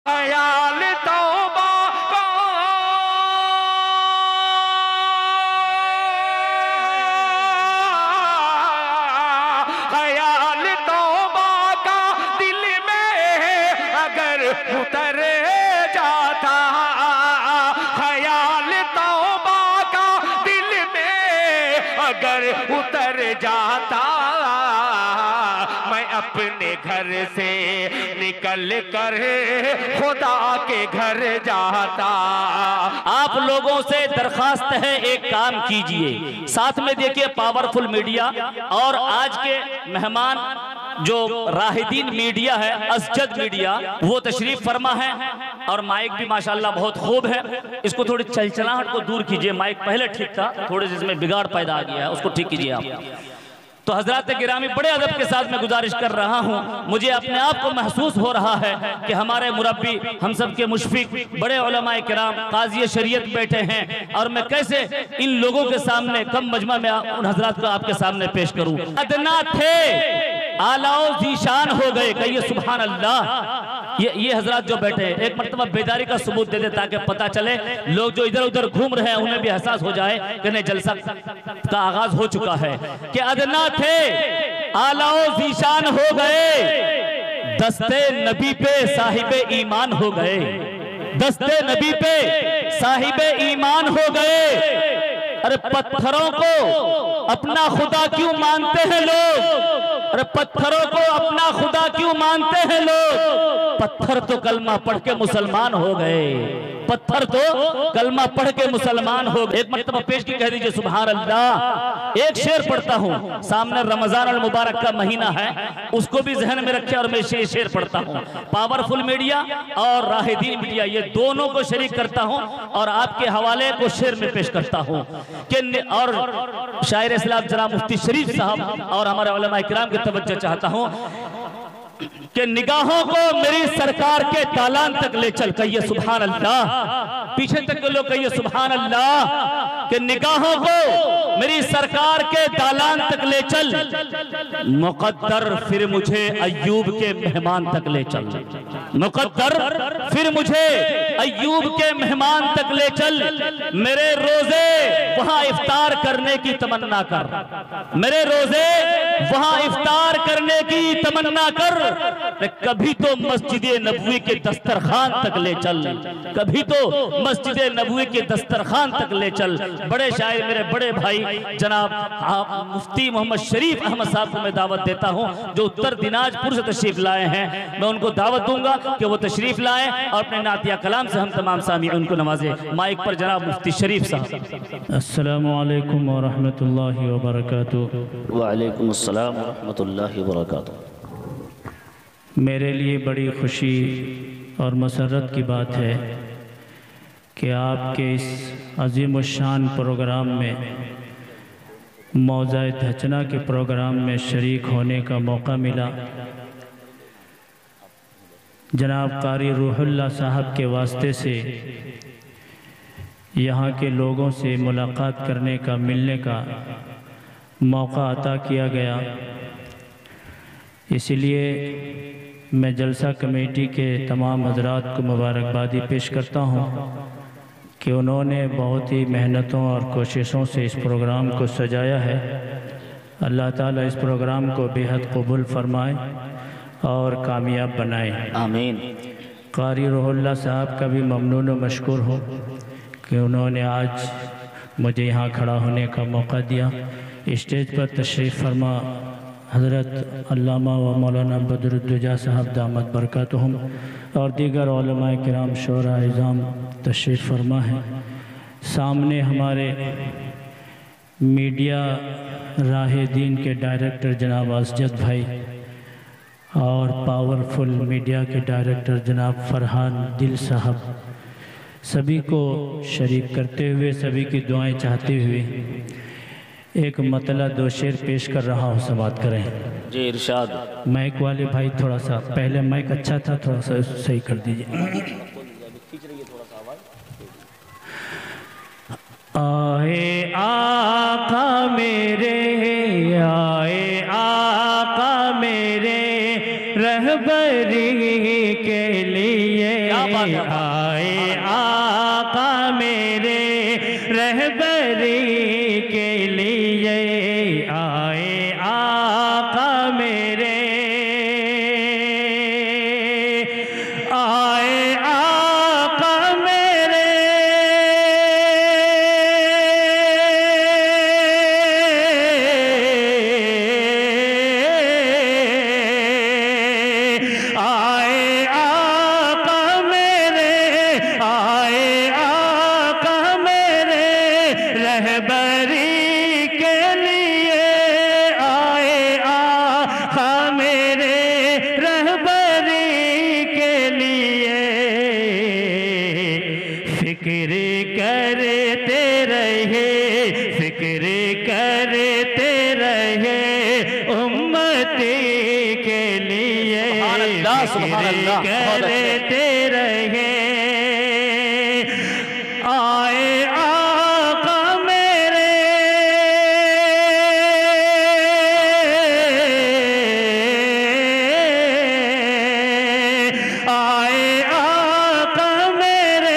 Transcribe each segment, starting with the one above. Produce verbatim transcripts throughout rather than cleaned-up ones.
ख्याल तौबा का ख्याल तौबा का दिल में अगर उतर जाता, ख्याल तौबा का दिल में अगर उतर जाता, मैं अपने घर से निकल कर खुदा के घर जाता। आप लोगों से दरखास्त है, एक काम कीजिए, साथ में देखिए पावरफुल मीडिया और आज के मेहमान जो राहिदीन मीडिया है, असजद मीडिया, वो तशरीफ फरमा है और माइक भी माशाल्लाह बहुत खूब है। इसको थोड़ी चलचलाहट को दूर कीजिए, माइक पहले ठीक था, थोड़े से इसमें बिगाड़ पैदा आ गया है, उसको ठीक कीजिए आप। तो हजरत गिरामी, बड़े अदब के साथ मैं गुजारिश कर रहा हूं, मुझे अपने आप को महसूस हो रहा है कि हमारे मुरब्बी, हम सब के मुशफिक बड़े उलमाए किराम काजी शरीयत बैठे हैं और मैं कैसे इन लोगों के सामने कम मजमा में उन हजरात को आपके सामने पेश करूं। अदना थे आलाओ जीशान हो गए, कहिए सुभान अल्लाह। ये ये हजरात जो बैठे हैं, एक मरतबा बेदारी का सबूत दे दे ताकि पता चले, लोग जो इधर उधर घूम रहे हैं उन्हें भी एहसास हो जाए कि नहीं जलसा का आगाज हो चुका है। कि अदना थे आलाओ जीशान हो गए, दस्ते नबी पे साहिबे ईमान हो गए, दस्ते नबी पे साहिबे ईमान हो गए। अरे पत्थरों को अपना खुदा क्यों मानते हैं लोग, अरे पत्थरों को अपना खुदा क्यों मानते हैं लोग। पत्थर तो कलमा पढ़ के मुसलमान हो गए, पत्थर तो कलमा पढ़ के मुसलमान हो गए। एक मरतबा पेश की कह दीजिए सुभान अल्लाह। एक शेर पढ़ता हूँ, सामने रमजान अल मुबारक का महीना है, उसको भी जहन में रखे और मैं शेर शेर पढ़ता हूँ। पावरफुल मीडिया और राहिदीन मीडिया, ये दोनों को शरीक करता हूँ और आपके हवाले को शेर में पेश करता हूँ कि और शायर इस्लाम जनाब मुफ्ती शरीफ साहब और हमारे उलमा इकराम की तवज्जो चाहता हूँ कि निगाहों को मेरी सरकार के दालान तक ले चल, कहिए सुभान अल्लाह। पीछे तक के लोग कहिए सुभान अल्लाह। कि निगाहों को मेरी सरकार के दालान तक ले चल, मुकद्दर फिर मुझे अय्यूब के मेहमान तक ले चल, मुकद्दर फिर मुझे अय्यूब के मेहमान तक ले चल। मेरे रोजे वहां इफ्तार करने की तमन्ना कर, मेरे रोजे वहां इफ्तार करने की तमन्ना कर। कभी तो मस्जिद नबवी के दस्तरखान तक ले चल, कभी तो मस्जिद नबवी के दस्तरखान तक ले चल। बड़े शायर मेरे बड़े भाई जनाब मुफ्ती मोहम्मद शरीफ अहमद साहब को मैं दावत देता हूं, जो उत्तर दिनाजपुर से तशरीफ लाए हैं। मैं उनको दावत दूंगा कि वो तशरीफ लाएं और अपने नातिया कलाम से हम तमाम सामी उनको नवाजे। माइक पर जनाब मुफ्ती शरीफ साहब। अस्सलामु अलैकुम व रहमतुल्लाहि व बरकातुहू। व अलैकुम अस्सलाम व रहमतुल्लाहि व बरकातुहू। मेरे लिए बड़ी खुशी और मसरत की बात है कि आपके इस अजीम शान प्रोग्राम में, मौज़ा धचना के प्रोग्राम में शरीक होने का मौका मिला। जनाब कारी रूहुल्लाह साहब के वास्ते से यहाँ के लोगों से मुलाकात करने का, मिलने का मौका अता किया गया। इसलिए मैं जलसा कमेटी के तमाम हजरात को मुबारकबादी पेश करता हूँ कि उन्होंने बहुत ही मेहनतों और कोशिशों से इस प्रोग्राम को सजाया है। अल्लाह ताला इस प्रोग्राम को बेहद कबूल फरमाए और कामयाब बनाए, आमीन। कारी रूहुल्लाह साहब का भी ममनून व मशकूर हो कि उन्होंने आज मुझे यहाँ खड़ा होने का मौका दिया। स्टेज पर तशरीफ़ फरमा हज़रत अल्लामा व मौलाना बदरुद्दुजा साहब दामत बरकातुहुम और दीगर उलमाए किराम शोरा इज़ाम तशरीफ़ फरमा है। सामने हमारे मीडिया राहिदीन के डायरेक्टर जनाब असजद भाई और पावरफुल मीडिया के डायरेक्टर जनाब फरहान दिल साहब, सभी को शरीक करते हुए, सभी की दुआएं चाहते हुए एक मतला दो शेर पेश कर रहा हूँ, समात करें जी। इरशाद। माइक वाले भाई थोड़ा सा, पहले माइक अच्छा था, थोड़ा सा सही कर दीजिए। आए आका मेरे, आए आका मेरे रहबरी के लिए, आए आका मेरे रहबरी के लिए, आए आका मेरे, आए आका मेरे, आए आका मेरे, आए आका मेरे रहबरी के लिए, आए आका मेरे रहबरी के लिए। फिक्र करते रहे, फिक्र करते रहे उम्मती के लिए, फिक्र करते रहे। आए आका मेरे, आए आका मेरे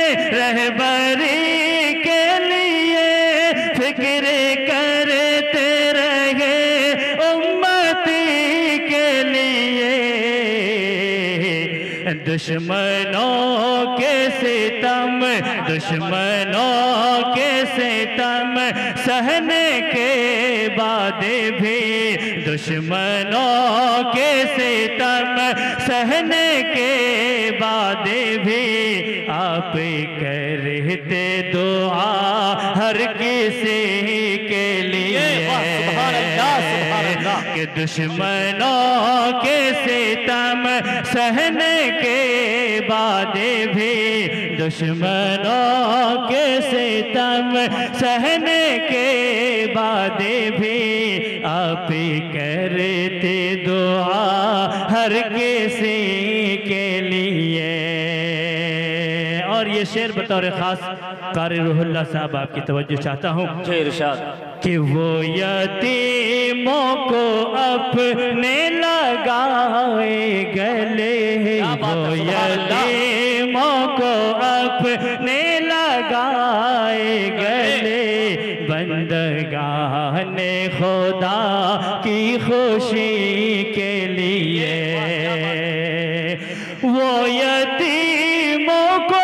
रहबरी के लिए, फिक्र करते रहे उम्मती के लिए। दुश्मनों के सितम, दुश्मनों के सितम सहने के बाद भी, दुश्मनों के सितम सहने के बाद भी, आप करते दुआ हर किसी के लिए। कि दुश्मनों के सितम सहने के बाद भी, दुश्मनों के सितम सहने के बाद भी, आप करते दुआ हर किसी के लिए। और ये शेर बतौर खास कारी रूहुल्लाह साहब आपकी तवज्जो चाहता हूँ कि वो यतीमों को अपने लगाए गले, वो यतीमों को अपने लगाए गले, बंदगाने खुदा की खुशी के लिए। वो यतीमों को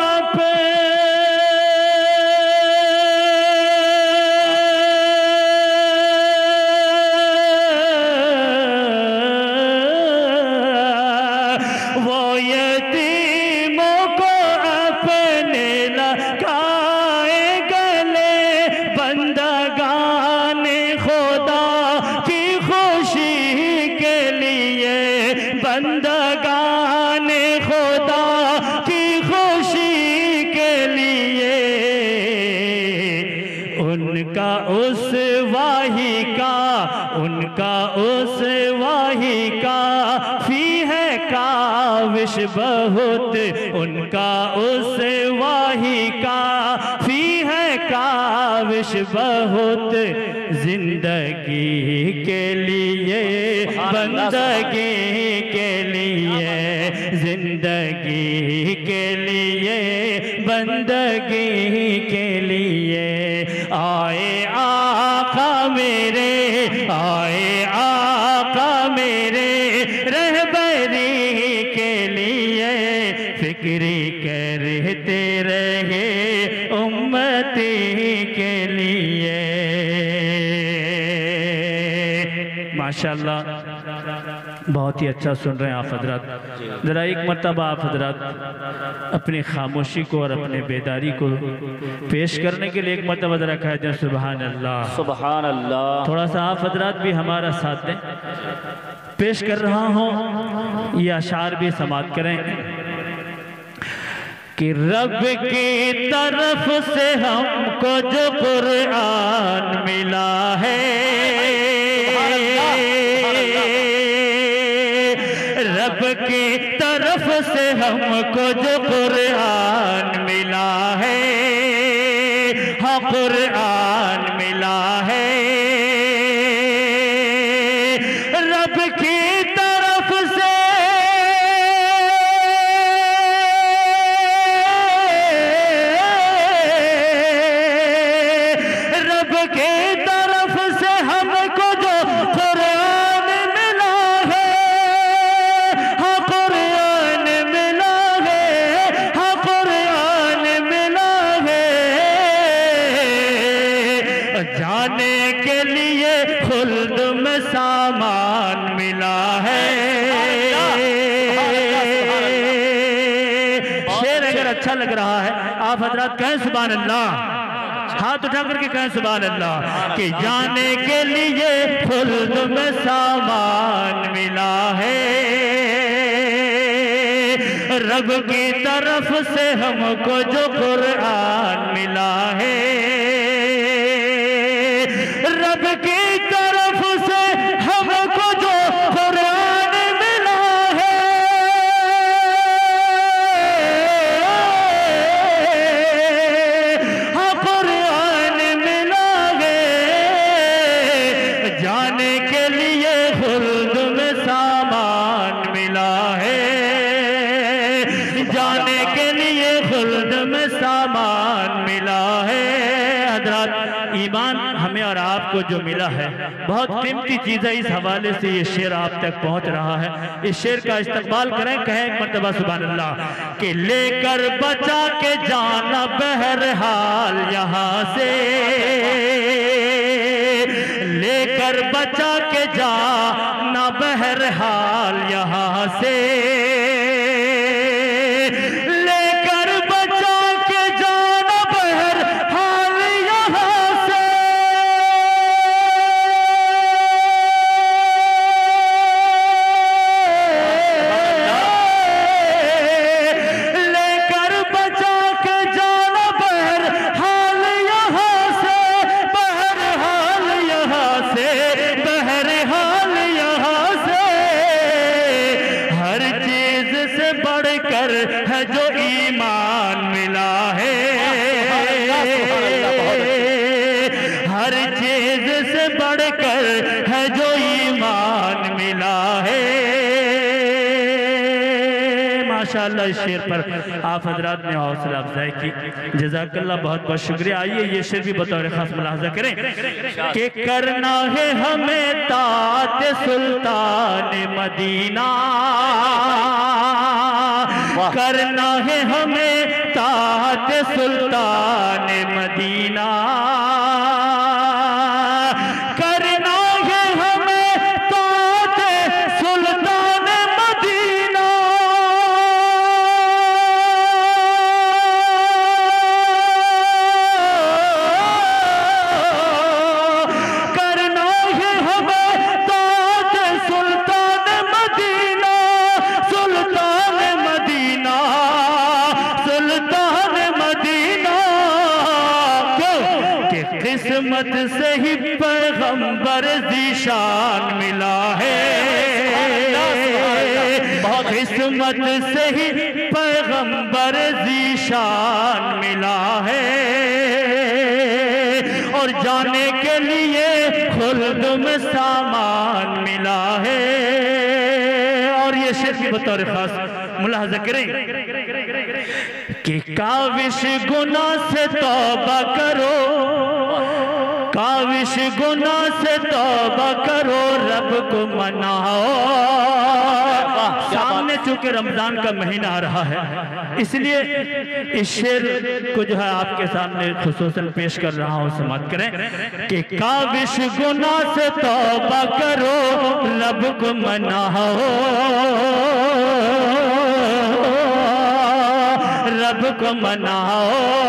बंदगाने खुदा की खुशी के लिए, उनका उस वाही का, उनका उस वाही का फी है काविश बहुत, उनका उस वाही का फी है काविश बहुत। जिंदगी के लिए, बंदगी के लिए, जिंदगी के लिए, बंदगी के लिए। आए आका मेरे, आए आका मेरे रहबरी के लिए, फिक्र करते रहे उम्मती के लिए। माशाल्लाह, बहुत ही अच्छा सुन रहे हैं आप हजरत। ज़रा एक मरतबा आप हजरत अपनी खामोशी को और अपने बेदारी को पेश करने के लिए एक मरतबा ज़रा कह दें सुबहान अल्लाह, सुबहान अल्लाह। थोड़ा सा आप हजरत भी हमारा साथ दें। पेश कर रहा हूँ, ये अशार भी समात करें कि रब की तरफ से हमको जो कुरान मिला है, रब की तरफ से हमको जो कुरान मिला है, हाँ कुरान मिला है। रब की तरफ से शेर अच्छा लग रहा है, आप हजरात कहें सुभान अल्लाह, हाथ उठा करके कहें सुभान अल्लाह। कि जाने के लिए खुल्द में सामान मिला है, रब की तरफ से हमको जो कुरान मिला है, रब की तरफ से हमको जो कुरान मिला है, हाँ कुरान मिला है। जाने के लिए खुल्द में सामान मिला है, जाने के लिए खुल्द में सामान मिला है। हजरात, ईमान हमें और आपको जो मिला है बहुत कीमती चीज़ है। इस हवाले से ये शेर आप तक पहुंच रहा है, इस शेर का इस्तकबाल करें, कहें एक मरतबा सुभान अल्लाह। कि लेकर बचा के जाना बहरहाल यहाँ से, लेकर बचा के जाना बहरहाल यहाँ से, है जो ईमान मिला है, हर चीज से बढ़कर है जो ईमान मिला है। माशाअल्लाह, इस शेर पर आप हजरात ने हौसला अफजाई की, जज़ाकल्लाह, बहुत बहुत शुक्रिया। आइए ये शेर भी बतौर खास मुलाहजा करें कि करना है हमें तात सुल्तान मदीना, करना है हमें तात सुल्तान मदीना, करना है हमें तात सुल्तान मदीना, करना है हमें तात सुल्तान मदीना, सुल्तान मदीना, सुल्तान मदीना। क्यों कि किस्मत से ही पैगंबर ज़ीशान मिला है, किस्मत से ही पैगंबर ज़ीशान मिला है, और जाने के लिए खुल्द में सामान मिला है। और ये शेर की बतौर खास मुलाहजा करें कि काविश गुनाह से तौबा करो, काविश गुनाह से तौबा करो, रब को मनाओ। सामने चूंकि रमजान का महीना आ रहा है, इसलिए इस शेर को जो है आपके सामने खुसूसन पेश कर रहा हूँ, समाप्त करें कि काविश गुनाह से तौबा करो, रब को मनाओ, रब को मनाओ।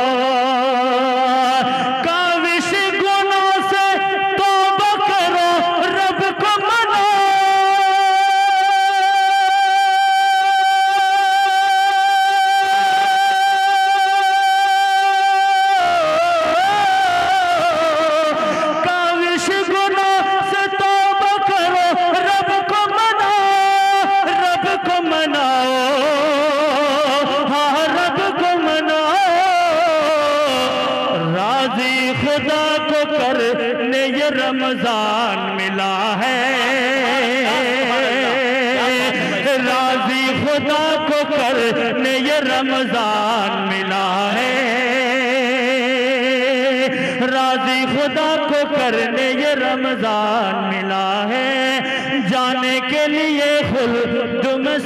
काविश गुनाह से तौबा करो, रब को मनाओ, काविश गुनाह से तौबा करो, रब को मनाओ, रब को मनाओ, हाँ रब को मनाओ। राजी खुदा को करने ये रमजान मिला है, राजी खुदा को करने ये रमजान मिला है, राजी खुदा को करने ये रमजान मिला है। जाने के लिए खुल्द में